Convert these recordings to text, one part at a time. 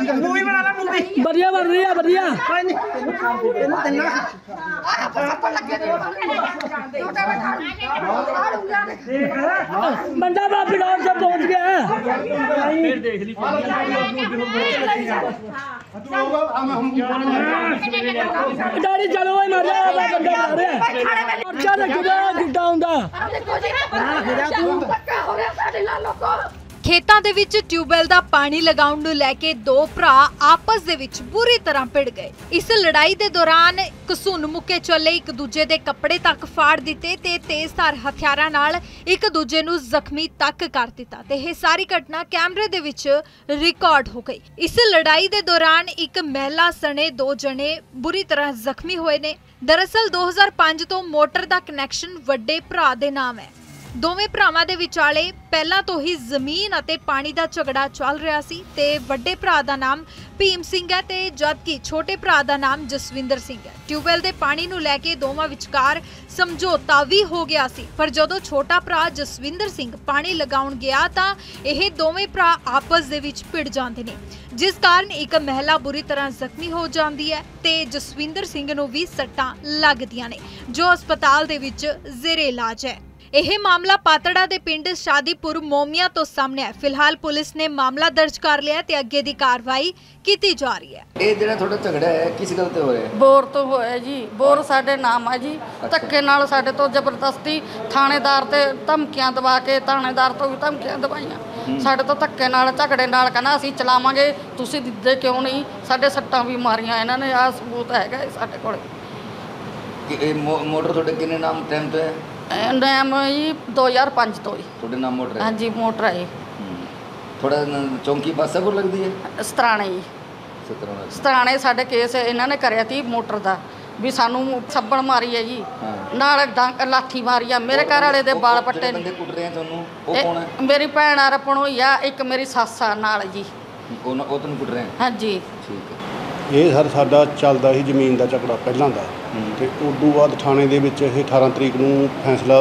Movie बना ला movie बढ़िया बन रही है बढ़िया बंदा बाप बिगड़ से पहुंच गया है गाड़ी चलो भाई मर जाएगा बंदा आ रहा है अच्छा रखदा गुड्डा हुंदा ਖੇਤਾਂ ਦੇ ਵਿੱਚ ਟਿਊਬਵੈਲ ਦਾ ਪਾਣੀ ਲਗਾਉਣ ਨੂੰ ਲੈ ਕੇ ਦੋ ਭਰਾ ਆਪਸ ਦੇ ਵਿੱਚ ਬੁਰੀ ਤਰ੍ਹਾਂ ਭਿੜ ਗਏ। ਇਸ ਲੜਾਈ ਦੇ ਦੌਰਾਨ ਕਸੂਨ ਮੁੱਕੇ ਚੱਲੇ, ਇੱਕ ਦੂਜੇ ਦੇ ਕੱਪੜੇ ਤੱਕ ਫਾੜ ਦਿੱਤੇ ਤੇ ਤੇਜ਼ਧਾਰ ਹਥਿਆਰਾਂ ਨਾਲ ਇੱਕ ਦੂਜੇ ਨੂੰ ਜ਼ਖਮੀ ਤੱਕ ਕਰ ਦਿੱਤਾ ਤੇ ਇਹ ਸਾਰੀ ਘਟਨਾ ਕੈਮਰੇ ਦੇ ਵਿੱਚ ਰਿਕਾਰਡ ਹੋ ਗਈ। ਇਸ ਲੜਾਈ ਦੇ ਦੌਰਾਨ ਇੱਕ ਮਹਿਲਾ ਸਣੇ ਦੋ ਜਣੇ ਬੁਰੀ ਤਰ੍ਹਾਂ ਜ਼ਖਮੀ ਹੋਏ ਨੇ। ਦਰਅਸਲ 2005 ਤੋਂ ਮੋਟਰ ਦਾ ਕਨੈਕਸ਼ਨ ਵੱਡੇ ਭਰਾ ਦੇ ਨਾਮ ਹੈ। ਦੋਵੇਂ ਭਰਾਵਾਂ ਦੇ ਵਿਚਾਲੇ ਪਹਿਲਾਂ ਤੋਂ ਹੀ ਜ਼ਮੀਨ ਅਤੇ ਪਾਣੀ ਦਾ ਝਗੜਾ ਚੱਲ ਰਿਹਾ ਸੀ ਤੇ ਵੱਡੇ ਭਰਾ ਦਾ ਨਾਮ ਭੀਮ ਸਿੰਘ ਹੈ ਤੇ ਜਦਕਿ ਛੋਟੇ ਭਰਾ ਦਾ ਨਾਮ ਜਸਵਿੰਦਰ ਸਿੰਘ ਹੈ। ਟਿਊਬਵੈਲ ਦੇ ਪਾਣੀ ਨੂੰ ਲੈ ਕੇ ਦੋਵਾਂ ਵਿਚਕਾਰ ਸਮਝੌਤਾ ਵੀ ਹੋ ਗਿਆ ਸੀ, ਪਰ ਜਦੋਂ ਛੋਟਾ ਭਰਾ ਜਸਵਿੰਦਰ ਸਿੰਘ ਪਾਣੀ ਲਗਾਉਣ ਗਿਆ ਤਾਂ ਇਹ ਦੋਵੇਂ ਭਰਾ ਆਪਸ ਦੇ ਵਿੱਚ ਭਿੜ ਜਾਂਦੇ ਨੇ, ਜਿਸ ਕਾਰਨ ਇੱਕ ਮਹਿਲਾ ਬੁਰੀ ਤਰ੍ਹਾਂ ਜ਼ਖਮੀ ਹੋ ਜਾਂਦੀ ਹੈ ਤੇ ਜਸਵਿੰਦਰ ਸਿੰਘ ਨੂੰ ਵੀ ਸੱਟਾਂ ਲੱਗਦੀਆਂ ਨੇ ਜੋ ਹਸਪਤਾਲ ਦੇ ਵਿੱਚ ਜ਼ੇਰੇ ਇਲਾਜ ਹੈ। ਇਹ ਮਾਮਲਾ ਪਾਤੜਾ ਦੇ ਪਿੰਡ ਸ਼ਾਦੀਪੁਰ ਮੋਮੀਆਂ ਤੋਂ ਸਾਹਮਣੇ ਹੈ। ਫਿਲਹਾਲ ਪੁਲਿਸ ਨੇ ਮਾਮਲਾ ਦਰਜ ਕਰ ਲਿਆ ਤੇ ਅੱਗੇ ਦੀ ਕਾਰਵਾਈ ਕੀਤੀ ਜਾ ਰਹੀ ਹੈ। ਇਹ ਜਿਹੜਾ ਤੁਹਾਡਾ ਝਗੜਾ ਹੈ ਕਿਸ ਗੱਲ ਤੇ ਹੋ ਰਿਹਾ ਹੈ? ਬੋਰ ਤੋਂ ਹੋਇਆ ਜੀ। ਬੋਰ ਸਾਡੇ ਨਾਮ ਹੈ ਜੀ। ਧੱਕੇ ਨਾਲ ਸਾਡੇ ਤੋਂ ਜ਼ਬਰਦਸਤੀ ਥਾਣੇਦਾਰ ਤੇ ਧਮਕੀਆਂ ਦਵਾ ਕੇ ਥਾਣੇਦਾਰ ਤੋਂ ਵੀ ਧਮਕੀਆਂ ਦਵਾਈਆਂ। ਸਾਡੇ ਤੋਂ ਧੱਕੇ ਨਾਲ ਝਗੜੇ ਨਾਲ ਕਹਿੰਦਾ ਅਸੀਂ ਚਲਾਵਾਂਗੇ, ਤੁਸੀਂ ਦਿੱਦੇ ਕਿਉਂ ਨਹੀਂ? ਸਾਡੇ ਸੱਟਾਂ ਵੀ ਮਾਰੀਆਂ ਇਹਨਾਂ ਨੇ। ਆਹ ਸਬੂਤ ਹੈਗਾ ਸਾਡੇ ਕੋਲ। ਇਹ ਮੋਟਰ ਤੁਹਾਡੇ ਕਿੰਨੇ ਨਾਮ ਟਾਈਮ ਤੋਂ ਹੈ? ਨਾਮ ਜੀ 2005 ਤੋਂ ਹੀ ਤੁਹਾਡੇ ਨਾਮ ਮੋਟਰ ਹੈ? ਹਾਂਜੀ ਮੋਟਰ ਹੈ। ਥੋੜਾ ਚੌਂਕੀ ਬਾਸਾਪੁਰ ਲੱਗਦੀ ਹੈ? ਸਤਰਾਣੇ ਜੀ। ਸਤਰਾਣੇ ਸਾਡੇ ਕੇਸ ਇਹਨਾਂ ਨੇ ਕਰਿਆ ਸੀ ਮੋਟਰ ਦਾ ਵੀ ਸਾਨੂੰ ਸੱਬਣ ਮਾਰੀ ਹੈ ਜੀ, ਨਾਲ ਲਾਠੀ ਮਾਰੀ ਆ। ਮੇਰੇ ਘਰ ਵਾਲੇ ਦੇ ਵਾਲ ਪੱਟੇ ਨੇ। ਕੁੱਟ ਰਹੇ ਤੁਹਾਨੂੰ ਉਹ ਕੌਣ ਹੈ? ਮੇਰੀ ਭੈਣ ਆ ਰਪਣ ਹੋਈ ਆ, ਇੱਕ ਮੇਰੀ ਸੱਸ ਆ ਨਾਲ ਜੀ। ਉਹ ਤੁਹਾਨੂੰ ਕੁੱਟ ਰਹੇ? ਹਾਂਜੀ ਠੀਕ ਹੈ। ਇਹ ਸਰ ਸਾਡਾ ਚੱਲਦਾ ਸੀ ਜ਼ਮੀਨ ਦਾ ਝਗੜਾ ਪਹਿਲਾਂ ਦਾ, ਤੇ ਉਸ ਤੋਂ ਬਾਅਦ ਥਾਣੇ ਦੇ ਵਿੱਚ ਇਹ 18 ਤਰੀਕ ਨੂੰ ਫੈਸਲਾ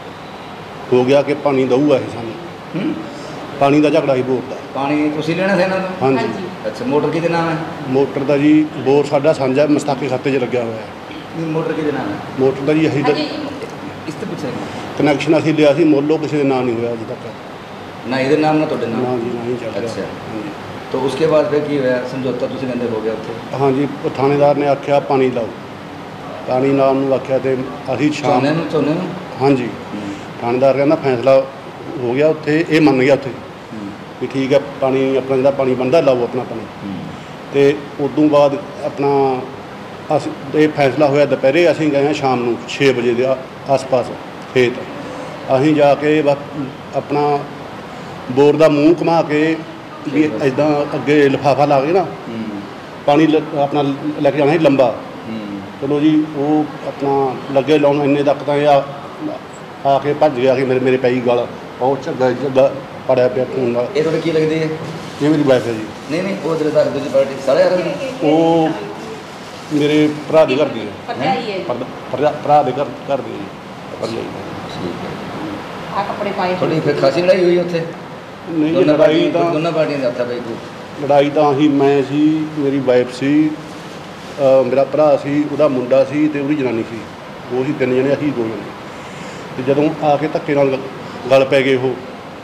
ਹੋ ਗਿਆ ਕਿ ਪਾਣੀ ਦਊਗਾ ਇਹ ਸਾਨੂੰ। ਪਾਣੀ ਦਾ ਝਗੜਾ ਸੀ ਬੋਰ ਦਾ। ਪਾਣੀ ਤੁਸੀਂ ਲੈਣਾ ਸੀ ਇਹਨਾਂ ਤੋਂ? ਹਾਂਜੀ। ਅੱਛਾ, ਮੋਟਰ ਕਿਹਦੇ ਨਾਮ ਹੈ? ਮੋਟਰ ਦਾ ਜੀ ਬੋਰ ਸਾਡਾ ਸਾਂਝਾ ਮਸਤਾਕੇ ਖਾਤੇ 'ਚ ਲੱਗਿਆ ਹੋਇਆ ਹੈ। ਨਹੀਂ, ਮੋਟਰ ਕਿਹਦੇ ਨਾਮ ਹੈ? ਮੋਟਰ ਦਾ ਜੀ ਅਸੀਂ ਇਸ ਤੋਂ ਪੁੱਛਿਆ ਕਨੈਕਸ਼ਨ ਅਸੀਂ ਲਿਆ ਸੀ ਮੁੱਲੋਂ, ਕਿਸੇ ਦੇ ਨਾਂ ਨਹੀਂ ਹੋਇਆ ਅਜੇ ਤੱਕ। ਨਾ ਇਹਦੇ ਨਾਮ ਨਾ ਤੁਹਾਡੇ ਨਾਮ? ਨਾ ਜੀ, ਨਾ ਹੀ ਚੱਲ ਰਿਹਾ। ਅੱਛਾ, ਹਾਂਜੀ। तो उसके बाद फिर की होया? समझौता तुसीं कहंदे हो गया उत्थे? हाँ जी, थानेदार ने आख्या पानी लाओ, पानी लाने नूं आख्या ते असीं शाम झोने हाँ जी थानेदार कहंदा फैसला हो गया उत्थे, ये मन गया उत्थे भी ठीक है पानी अपना जिहड़ा पानी बनदा लाओ अपना पानी। ते उदों बाद अपना अस ये फैसला होया दोपहरे, असीं गए शाम नूं 6 बजे के आस पास खेत। असीं जाके अपना बोर का मूँह घुमा के भी इदा अगे लिफाफा ला के ना पानी अपना लैके जाना ही लंबा। चलो जी वो अपना लगे लाने इन्ने तक तो आके भज गया कि मेरे पैई गल बहुत झग्गा पड़िया पिया खून का। ये थोड़ी की लगती है? ये मेरी वाइफ है जी। नहीं वो जरा दूसरी पार्टी सारे यार वो मेरे भरा के घर दी है, भरा के घर दी पर थोड़ी फिर खासी लड़ाई हुई उत्थे? नहीं, लड़ाई तो दोनों पार्टियां जाता भाई को लड़ाई तो ही मैं सी, मेरी वाइफ सी, मेरा भरा सी, उहदा मुंडा सी ते उहदी जनानी सी। वो ही 3 जने, असीं 2 जने। ते जदों आके धक्के नाल गल पै गए, वो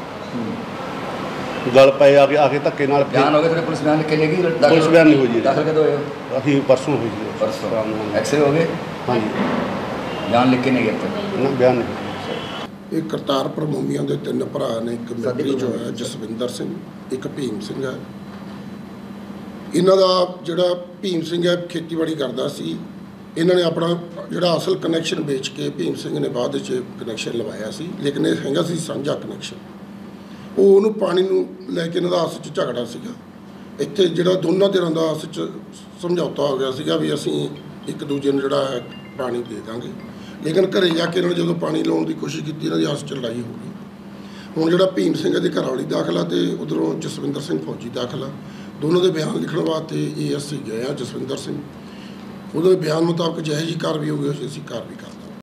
गल पे आके धक्के नाल बयान हो गए। थोड़े पुलिस बयान लिख के लेगी? पुलिस बयान नहीं हुई जी। दाखिल कदों होए? असीं परसों हुई जी। परसों एक्सरे हो गए? हाँ जी। बयान लिख के नहीं गए? ना बयान नहीं। ਇਹ ਕਰਤਾਰਪੁਰ ਮੋਮੀਆਂ ਦੇ 3 ਭਰਾ ਨੇ। ਇੱਕ ਮਿਸਤਰੀ ਜੋ ਹੈ ਜਸਵਿੰਦਰ ਸਿੰਘ, ਇੱਕ ਭੀਮ ਸਿੰਘ ਹੈ। ਇਹਨਾਂ ਦਾ ਜਿਹੜਾ ਭੀਮ ਸਿੰਘ ਹੈ ਖੇਤੀਬਾੜੀ ਕਰਦਾ ਸੀ। ਇਹਨਾਂ ਨੇ ਆਪਣਾ ਜਿਹੜਾ ਅਸਲ ਕਨੈਕਸ਼ਨ ਵੇਚ ਕੇ ਭੀਮ ਸਿੰਘ ਨੇ ਬਾਅਦ ਵਿੱਚ ਕਨੈਕਸ਼ਨ ਲਵਾਇਆ ਸੀ, ਲੇਕਿਨ ਇਹ ਹੈਗਾ ਸੀ ਸਾਂਝਾ ਕਨੈਕਸ਼ਨ। ਉਹ ਉਹਨੂੰ ਪਾਣੀ ਨੂੰ ਲੈ ਕੇ ਇਹਨਾਂ ਦਾ ਆਪਸ 'ਚ ਝਗੜਾ ਸੀਗਾ। ਇੱਥੇ ਜਿਹੜਾ ਦੋਨਾਂ ਧਿਰਾਂ ਦਾ ਆਪਸ 'ਚ ਸਮਝੌਤਾ ਹੋ ਗਿਆ ਸੀਗਾ ਵੀ ਅਸੀਂ ਇੱਕ ਦੂਜੇ ਨੂੰ ਜਿਹੜਾ ਹੈ ਪਾਣੀ ਦੇ ਦਾਂਗੇ, ਲੇਕਿਨ ਘਰੇ ਜਾ ਕੇ ਇਹਨਾਂ ਨੇ ਜਦੋਂ ਪਾਣੀ ਲਾਉਣ ਦੀ ਕੋਸ਼ਿਸ਼ ਕੀਤੀ ਇਹਨਾਂ ਦੀ ਆਪਸ 'ਚ ਲੜਾਈ ਹੋ ਗਈ। ਹੁਣ ਜਿਹੜਾ ਭੀਮ ਸਿੰਘ ਦੇ ਘਰ ਵਾਲੀ ਦਾਖਲਾ ਤੇ ਉੱਧਰੋਂ ਜਸਵਿੰਦਰ ਸਿੰਘ ਫੌਜੀ ਦਾਖਲਾ, ਦੋਨੋਂ ਦੇ ਬਿਆਨ ਲਿਖਣ ਵਾਸਤੇ ASC ਗਏ ਆ ਜਸਵਿੰਦਰ ਸਿੰਘ। ਉਹਦੇ ਬਿਆਨ ਮੁਤਾਬਕ ਜਿਹੋ ਜਿਹੀ ਕਾਰਵਾਈ ਹੋਊਗੀ ਅਸੀਂ ਕਾਰਵਾਈ ਕਰਾਂਗੇ।